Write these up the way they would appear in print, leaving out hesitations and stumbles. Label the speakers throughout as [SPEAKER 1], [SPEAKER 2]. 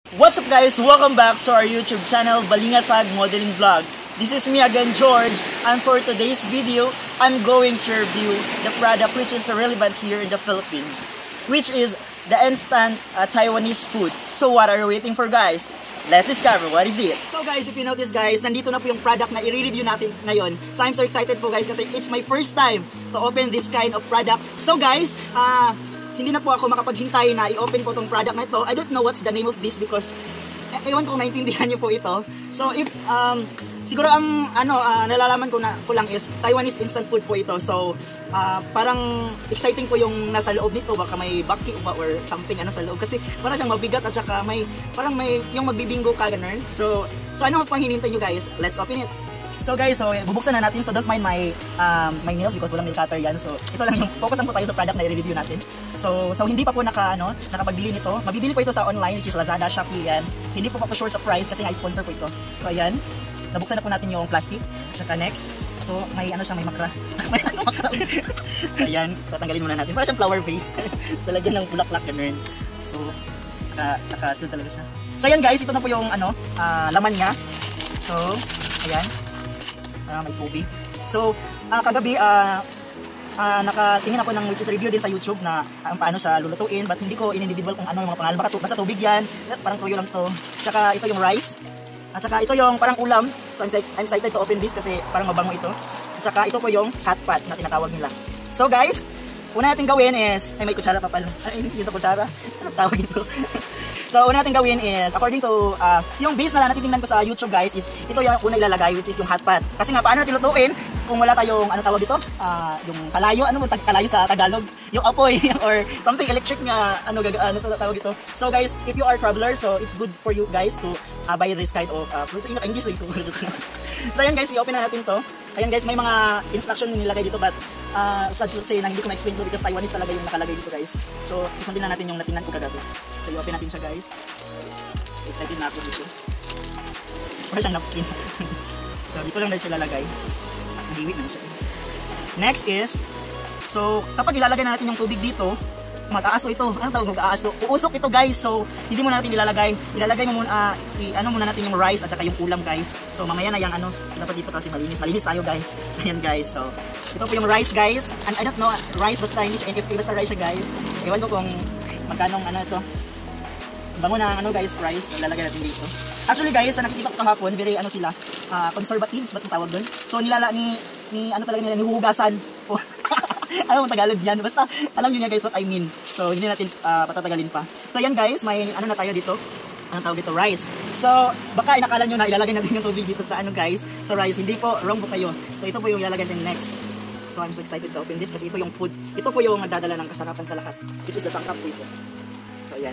[SPEAKER 1] What's up guys? Welcome back to our YouTube channel, Balingasag Modeling Vlog. This is me again, George, and for today's video, I'm going to review the product which is relevant here in the Philippines, which is the instant Taiwanese food. So what are you waiting for guys? Let's discover what is it. So guys, if you notice guys, nandito na po yung product na i-review natin ngayon. So I'm so excited po guys kasi it's my first time to open this kind of product. So guys, hindi na po ako makapaghintay na i-open po tong product na ito. I don't know what's the name of this because ewan kung naintindihan niyo po ito. So if siguro ang nalalaman ko lang is Taiwanese instant food po ito. So parang exciting po yung nasa loob nito, baka may baki or something sa loob kasi parang siyang mabigat at saka parang may yung magbibingo ka ganun. So ano pang hinintay niyo guys? Let's open it. So guys, bubuksan na natin. So don't mind my nails because walang nail cutter yan. So ito lang yung focus lang po tayo sa product na i-review natin. So hindi pa po nakapagbili nito. Mabibili po ito sa online which is Lazada, Shopee yan. So hindi po sure sa price kasi nga sponsor po ito. So ayan, nabuksan na po natin yung plastic. Saka next, so may may makra. May makra. So ayan, tatanggalin muna natin. Para siyang flower vase. Talagyan ng bulaklak ganun. So naka-seal talaga siya. So ayan guys, ito na po yung laman niya. So ayan. May tubig. So, kagabi, nakatingin ako ng which is review din sa YouTube na paano siya lulutuin, but hindi ko in-individual kung ano yung mga pangalan. Basta tubig yan, parang toyo lang to. Tsaka ito yung rice. At tsaka ito yung parang ulam. So, I'm excited to open this kasi parang mabango ito. At tsaka ito po yung hot pot na tinatawag nila. So guys, una natin gawin is, may kutsara pa pala. Yung kutsara. Ano tawag ito? So, una natin gawin is, according to, yung base na natitingnan ko sa YouTube guys, is ito yung una ilalagay, which is yung hot pot. Kasi nga, paano natin lutuin kung wala tayong, tawag dito? Yung kalayo, kalayo sa Tagalog? Yung apoy, or something electric nga, tawag ito. So guys, if you are traveler, so it's good for you guys to buy this kind of fruits. English lang ito. So ayan guys, i-open na natin to. Ayan guys, may mga instruction nilagay dito, but sad to say na hindi ko na-explain to because Taiwanese talaga yung nakalagay dito guys. So, susundin na natin yung natingnan ko kagabi. So, i-open natin siya guys. So, excited na ako dito. Wala siyang napkin. So, dito lang dahil siya lalagay. At nahiwit na siya. Next is, so, kapag ilalagay na natin yung tubig dito, mag-aaso ito. Anong tawag mag-aaso? Uusok ito guys. So, hindi muna natin ilalagay. Ilalagay mo muna, muna natin yung rice at saka yung ulam guys. So, mamaya na yung dapat dito kasi malinis. Malinis tayo guys. Ayan guys. So, ito po yung rice guys. And I don't know, rice basta English, NFT basta rice siya guys. Ewan ko kung magkanong ito. Bango na guys, rice. Ilalagay natin dito. Actually guys, nakikita ko kahapon, very sila, conservatives ba tawag doon? So, talaga nila, nihuhugasan. Ano ang Tagalog yan? Basta alam nyo nga guys what I mean. So hindi natin patatagalin pa. So yan guys, may na tayo dito. Anong tawag dito? Rice. So baka inakala nyo na ilalagay natin yung tubig dito sa guys, sa rice. Hindi po, wrong po kayo. So ito po yung ilalagay natin next. So I'm so excited to open this kasi ito yung food. Ito po yung nagdadala ng kasarapan sa lahat, which is the sangkap po ito. So yan.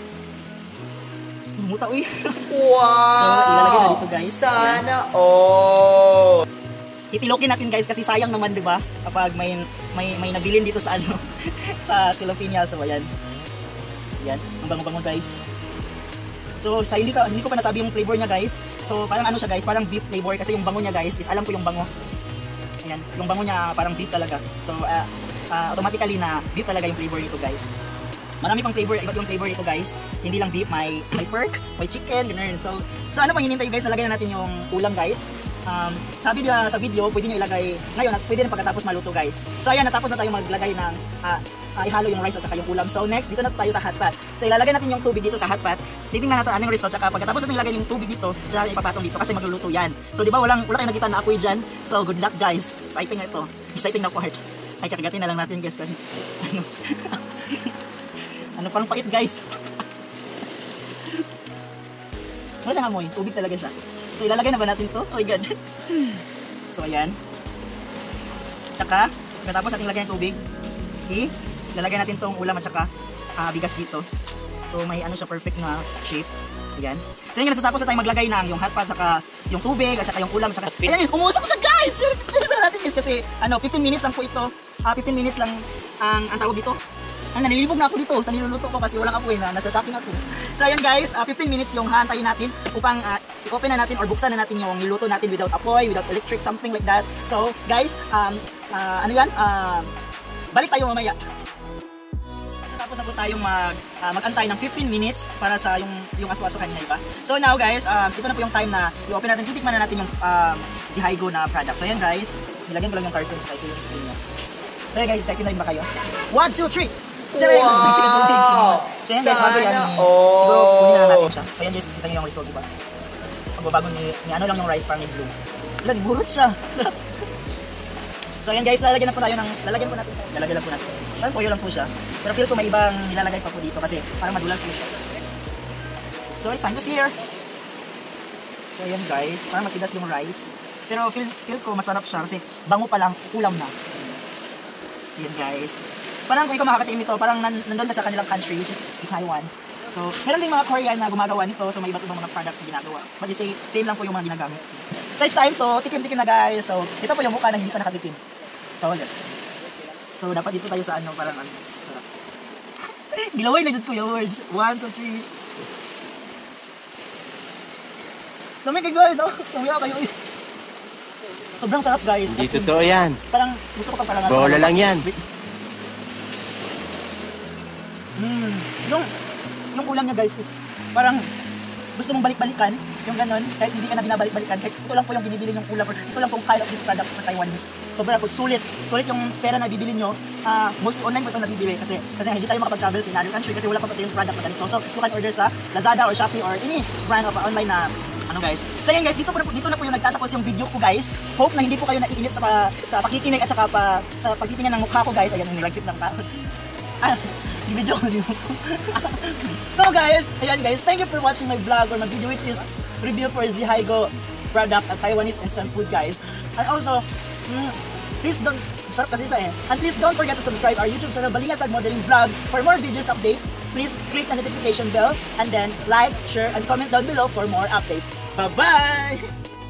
[SPEAKER 1] Muta uy. Wow! So ilalagay na dito guys. Sana all! Itilokin natin guys kasi sayang naman 'di ba? Kapag may nabilin dito sa sa Silopina. So ayan. Yan, ang bango-bango guys. So hindi ko pa nasabi yung flavor niya guys. So parang siya guys, parang beef flavor kasi yung bango niya guys is alam ko yung bango. Ayan, yung bango niya parang beef talaga. So automatically na beef talaga yung flavor nito guys. Marami pang flavor, iba't yung flavor ito guys. Hindi lang beef, may pork, may chicken, ganun. So ano pang hinintay guys, nalagay na natin yung ulam guys. Sabi sa video, pwede nyo ilagay ngayon at pwede rin pagkatapos maluto guys. So ayan, natapos na tayo maglagay ng ihalo yung rice at saka yung ulam. So next, dito na tayo sa hot pot. So ilalagay natin yung tubig dito sa hot pot. Titingnan natin anong result. Tsaka pagkatapos natin ilagay yung tubig dito, tsaka ipapatong dito kasi magluluto yan. So di ba wala tayong nakita na apoy dyan. So good luck guys. Exciting na ito. Exciting na part. Ay kakagatin na lang natin guys kasi ano parang pait guys. Wala siyang amoy. Tubig talaga siya. So ilalagay na ba natin to? Oh my god. So ayan. Tsaka, pagkatapos natin lagyan ng tubig, ilalagay natin tong ulam at saka bigas dito. So may siya perfect na shape. Ayan. So yun, natapos na tayo maglagay ng yung hot pot, tsaka yung tubig, at saka yung ulam, tsaka ayan, umusap siya guys! Bilisan natin guys kasi 15 minutes lang po ito. 15 minutes lang ang tawag dito. Nanilibog na ako dito sa niluluto ko kasi walang apoy na nasa shopping ako. So ayan guys, 15 minutes yung haantayin natin upang i-open na natin or buksan na natin yung niluto natin without apoy, without electric, something like that. So guys, balik tayo mamaya. Tapos na po tayong mag-antay ng 15 minutes para sa yung aso-aso kanina, iba. So now guys, ito na po yung time na i-open natin, titikman na natin yung Zihigo na product. So yan guys, nilagyan ko lang yung carton sa ito yung screen niya. So yan guys, second line ba kayo? 1, 2, 3! Charing! Wow! So yan guys, bago yan, siguro kunin na natin siya. So yan guys, kita nyo yung result, diba? Pagbabago ni ano lang yung rice, parang may blue. Wala, nibulot siya. So yan guys, lalagyan po natin siya. Lalagyan lang po natin. Parang toyo lang po siya. Pero feel ko may ibang nilalagay pa po dito kasi parang madulas po siya. So it's time to stir. So yan guys, parang matigas yung rice. Pero feel ko masarap siya kasi bango pa lang, ulam na. Yan guys. Parang kung ikaw makakatiin ito, parang nandun ka sa kanilang country, which is Taiwan. So, meron din mga Korean na gumagawa nito, so may iba't ibang mga products na ginagawa. But same lang po yung mga ginagamit. So it's time to tikim-tikim na guys. So, ito po yung mukha na hindi pa nakatikim. So, yan. So, dapat dito tayo sa ano, parang ano. Sarap. Gilaway na dyan ko yung words. 1, 2, 3. Lamig kayo guys, no? Lamig kayo. Sobrang sarap guys.
[SPEAKER 2] Hindi totoo yan.
[SPEAKER 1] Parang gusto ko pang parang
[SPEAKER 2] bola lang yan.
[SPEAKER 1] Yung ulam niya guys is parang gusto mong balik-balikan, yung ganon, kahit hindi ka na binabalik-balikan, kahit ito lang po yung binibili yung ulam, or ito lang pong kind of this product for Taiwanese. Sobrang po, sulit yung pera na bibili nyo, mostly online po ito nabibili kasi hindi tayo makapag-travel sa another country kasi wala pa yung product na ganito. So you can order sa Lazada or Shopee or any brand of online na ano guys. So yan guys, dito na po yung nagtatapos yung video ko guys. Hope na hindi po kayo naiinip sa pakikinig at saka sa pagtitingnan ng mukha ko guys. Ayan, nilagsip ng tao. Video ko din. So guys, ayan guys, thank you for watching my vlog or my video which is review for Zihigo product at Taiwanese instant food guys. And also, please don't, sarap kasi siya eh. And please don't forget to subscribe our YouTube channel, Balingasag Modeling Vlog, for more videos update. Please click the notification bell and then like, share, and comment down below for more updates. Bye-bye!